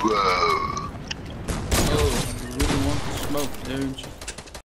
Oh, you really want to smoke, don't you?